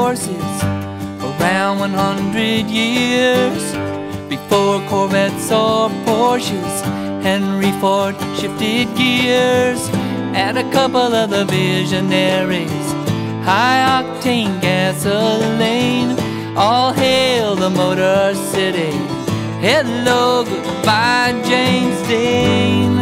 horses around 100 years. Before Corvettes or Porsches, Henry Ford shifted gears. And a couple of the visionaries, high-octane gasoline. All hail the Motor City. Hello, goodbye, James Dean.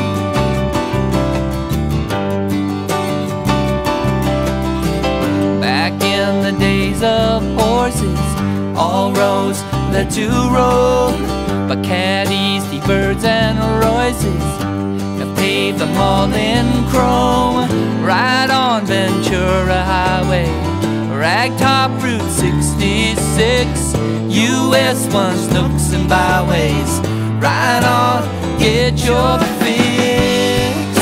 Back in the days of horses, all roads led to Rome. But Caddies, T-Birds, and Royces have paved them all in chrome. Right on Ventura Highway, Ragtop Route 66, US 1's nooks and byways. Right on, get your fix.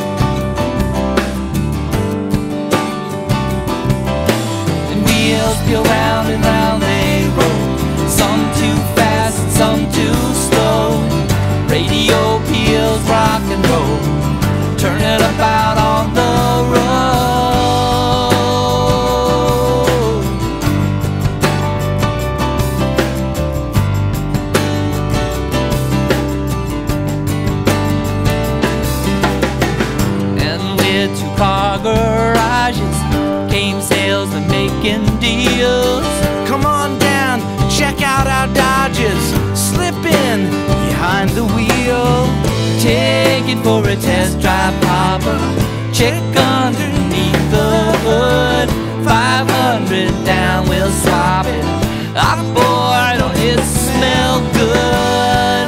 The wheels go round and round they roll, some too fast and some too slow. Radio peals rock and roll, turn it about on the road. Two-car garages came salesmen making deals. Come on down, check out our Dodges, slip in behind the wheel. Take it for a test drive, Papa. Check underneath the hood. 500 down, we'll swap it. Ah, boy, don't it smell good.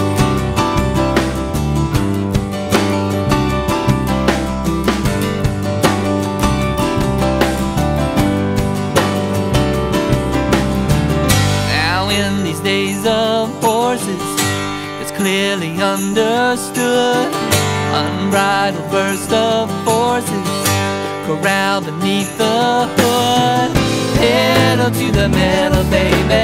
Days of horses, it's clearly understood. Unbridled burst of forces corral beneath the hood. Pedal to the metal, baby.